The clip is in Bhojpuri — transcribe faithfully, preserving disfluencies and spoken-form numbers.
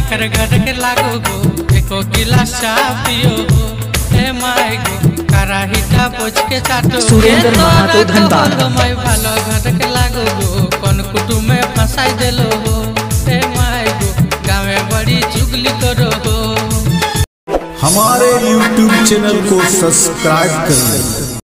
कर घर के लागो गो एको गिलास चाय पियो हो ए माय गो कराही का पोछ के चाटो सुरेंद्र महातो धनबाद मैं भालो घर के लागो गो कौन कुटुम में फंसाई देलो हो ए माय गो गाँव में बड़ी चुगली करो हो। हमारे यूट्यूब चैनल को सब्सक्राइब करें।